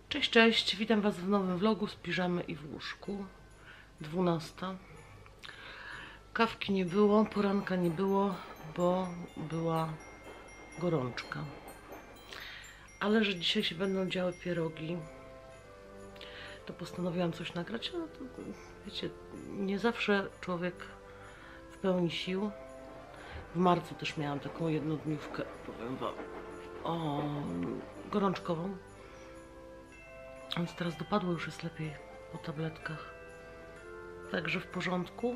Cześć, cześć, witam Was w nowym vlogu z piżamy i w łóżku. 12. Kawki nie było, poranka nie było, bo była gorączka. Ale że dzisiaj się będą działy pierogi, to postanowiłam coś nagrać. No to, wiecie, nie zawsze człowiek w pełni sił. W marcu też miałam taką jednodniówkę, powiem Wam, gorączkową. Więc teraz dopadło, już jest lepiej po tabletkach. Także w porządku.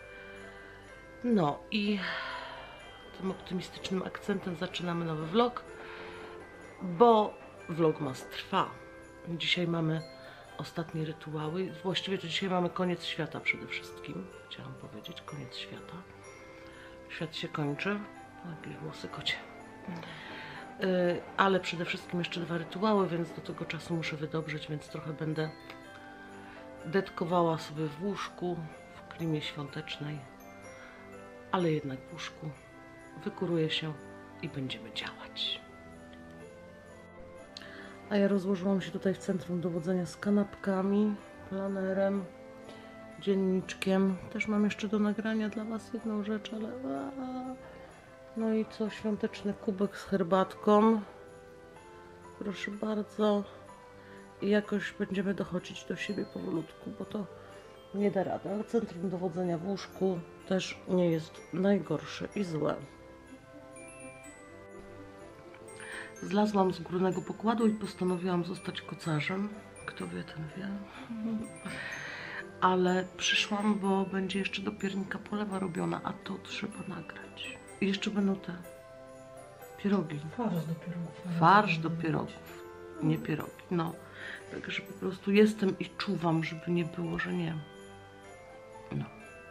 No i tym optymistycznym akcentem zaczynamy nowy vlog, bo vlogmas trwa. Dzisiaj mamy ostatnie rytuały. Właściwie to dzisiaj mamy koniec świata przede wszystkim. Chciałam powiedzieć, koniec świata. Świat się kończy. Jakieś włosy kocie. Ale przede wszystkim jeszcze 2 rytuały, więc do tego czasu muszę wydobrzeć, więc trochę będę detkowała sobie w łóżku, w klimie świątecznej, ale jednak w łóżku. Wykuruję się i będziemy działać. A ja rozłożyłam się tutaj w centrum dowodzenia z kanapkami, planerem, dzienniczkiem. Też mam jeszcze do nagrania dla Was jedną rzecz, ale... No i co? Świąteczny kubek z herbatką. Proszę bardzo. I jakoś będziemy dochodzić do siebie powolutku, bo to nie da rady. Ale centrum dowodzenia w łóżku też nie jest najgorsze i złe. Zlazłam z górnego pokładu i postanowiłam zostać kocarzem. Kto wie, ten wie. Ale przyszłam, bo będzie jeszcze do piernika polewa robiona, a to trzeba nagrać. I jeszcze będą te pierogi. Farsz do pierogów. Farsz do pierogów, nie pierogi. No, także po prostu jestem i czuwam, żeby nie było, że nie. No.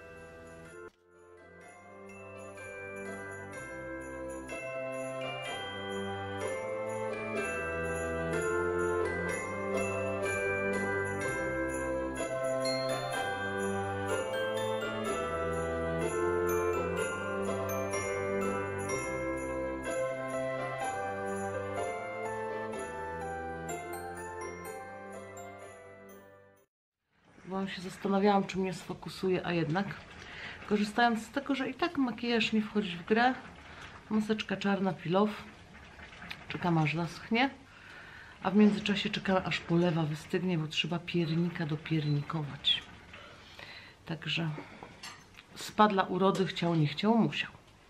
Bo się zastanawiałam, czy mnie sfokusuje, a jednak korzystając z tego, że i tak makijaż nie wchodzi w grę, maseczka czarna, peel-off, czekam aż zaschnie, a w międzyczasie czekam aż polewa wystygnie, bo trzeba piernika dopiernikować. Także spadła urody, chciał, nie chciał, musiał.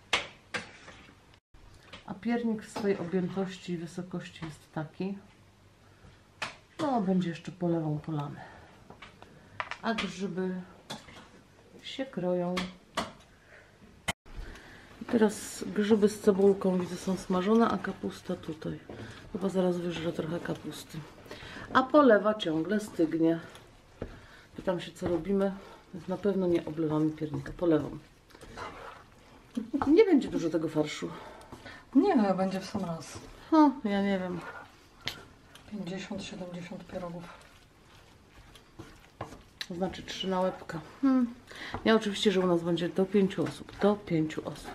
A piernik w swojej objętości i wysokości jest taki, no będzie jeszcze polewą polany. A grzyby się kroją. I teraz grzyby z cebulką widzę są smażone, a kapusta tutaj. Chyba zaraz wyżrę trochę kapusty. A polewa ciągle stygnie. Pytam się, co robimy. Więc na pewno nie oblewamy piernika polewą. Nie będzie dużo tego farszu. Nie no, będzie w sam raz. Ja nie wiem. 50-70 pierogów. To znaczy 3 na łebka. Ja oczywiście, że u nas będzie do 5 osób. Do 5 osób.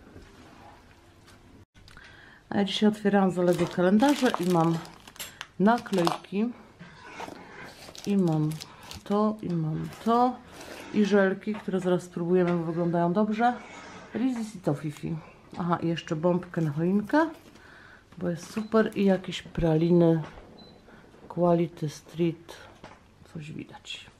A ja dzisiaj otwierałam zaledwie kalendarze i mam naklejki. I mam to, i mam to. I żelki, które zaraz spróbujemy, bo wyglądają dobrze. Rizis i Tofifi. Aha, i jeszcze bombkę na choinkę, bo jest super. I jakieś praliny Quality Street. Coś widać.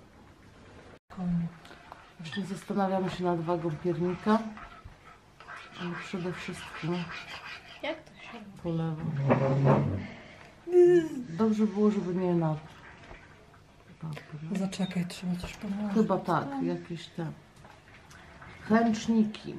Właśnie zastanawiamy się nad wagą piernika, ale przede wszystkim Jak to się robi? polewą. Dobrze było, żeby nie na... Zaczekaj, trzeba coś położyć. Chyba tak, jakieś te chęczniki.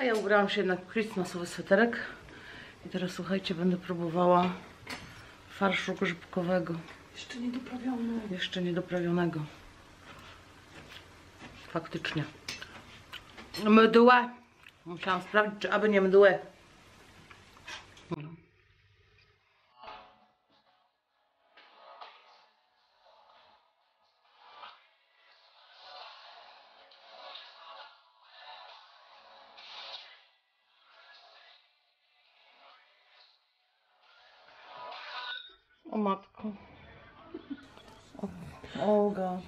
A ja ubrałam się jednak w christmasowy sweterek. I teraz słuchajcie, będę próbowała farszu grzybkowego. Jeszcze niedoprawiony. Jeszcze niedoprawionego. Faktycznie. Mdłe. Musiałam sprawdzić, czy aby nie mdłe. O matko. O god.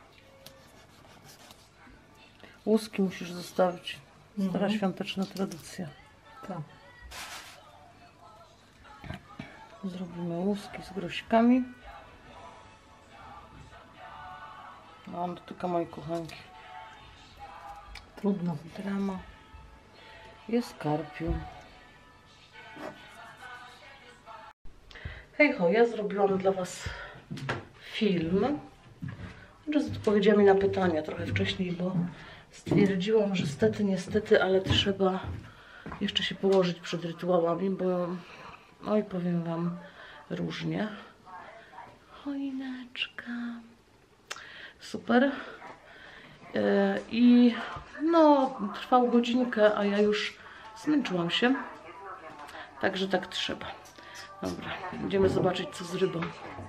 Łuski musisz zostawić. Stara świąteczna tradycja. Tak. Zrobimy łuski z groźkami. No, on dotyka mojej kochanki. Trudno. Drama. Jest karpiu. Hej ho, ja zrobiłam dla Was film z odpowiedziami na pytania trochę wcześniej, bo stwierdziłam, że stety, niestety, ale trzeba jeszcze się położyć przed rytuałami, bo no i powiem Wam różnie. Choineczka. Super. I no, trwał godzinkę, a ja już zmęczyłam się. Także tak trzeba. Dobra, idziemy zobaczyć, co z rybą.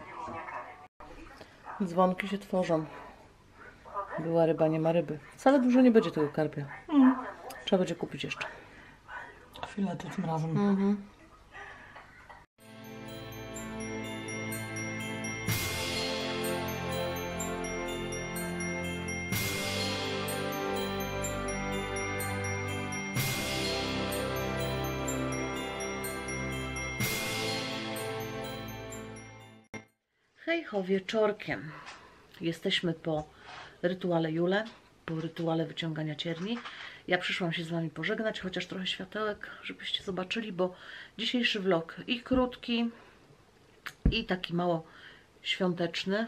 Dzwonki się tworzą. Była ryba, nie ma ryby. Wcale dużo nie będzie tego karpia. Trzeba będzie kupić jeszcze. Chwilę to tym razem. Hej ho, wieczorkiem. Jesteśmy po rytuale Jule, po rytuale wyciągania cierni. Ja przyszłam się z Wami pożegnać, chociaż trochę światełek, żebyście zobaczyli, bo dzisiejszy vlog i krótki, i taki mało świąteczny.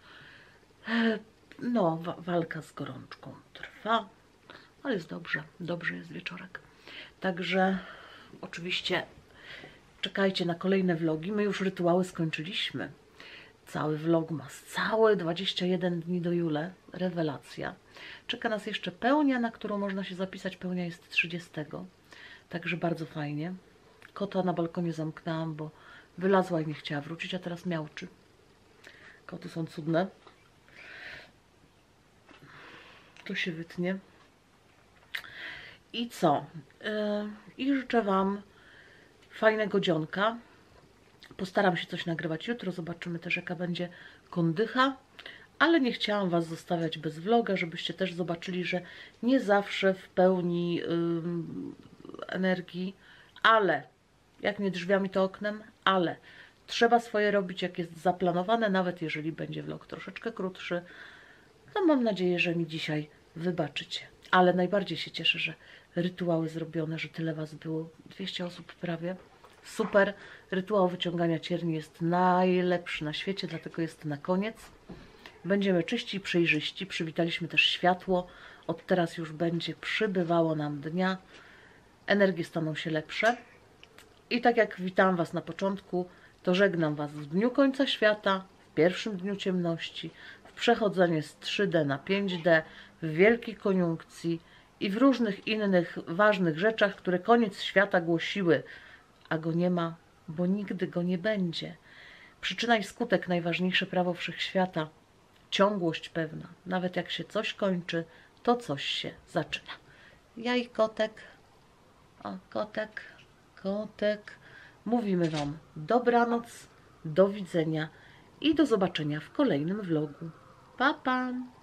No, walka z gorączką trwa, ale jest dobrze, dobrze jest wieczorek. Także oczywiście czekajcie na kolejne vlogi. My już rytuały skończyliśmy. Cały vlogmas, całe 21 dni do Jule, rewelacja. Czeka nas jeszcze pełnia, na którą można się zapisać. Pełnia jest 30. Także bardzo fajnie. Kota na balkonie zamknęłam, bo wylazła i nie chciała wrócić, a teraz miauczy. Koty są cudne. To się wytnie. I co? I życzę Wam fajnego dzionka. Postaram się coś nagrywać jutro, zobaczymy też, jaka będzie kondycha, ale nie chciałam Was zostawiać bez vloga, żebyście też zobaczyli, że nie zawsze w pełni energii, ale jak nie drzwiami, to oknem, ale trzeba swoje robić, jak jest zaplanowane, nawet jeżeli będzie vlog troszeczkę krótszy, to mam nadzieję, że mi dzisiaj wybaczycie. Ale najbardziej się cieszę, że rytuały zrobione, że tyle Was było, 200 osób prawie. Super, rytuał wyciągania cierni jest najlepszy na świecie, dlatego jest na koniec. Będziemy czyści i przejrzyści. Przywitaliśmy też światło. Od teraz już będzie przybywało nam dnia. Energie staną się lepsze. I tak jak witałam Was na początku, to żegnam Was w dniu końca świata, w pierwszym dniu ciemności, w przechodzeniu z 3D na 5D, w wielkiej koniunkcji i w różnych innych ważnych rzeczach, które koniec świata głosiły, a go nie ma, bo nigdy go nie będzie. Przyczyna i skutek, najważniejsze prawo wszechświata. Ciągłość pewna. Nawet jak się coś kończy, to coś się zaczyna. Ja i kotek. O, kotek, kotek. Mówimy Wam dobranoc, do widzenia i do zobaczenia w kolejnym vlogu. Pa, pa!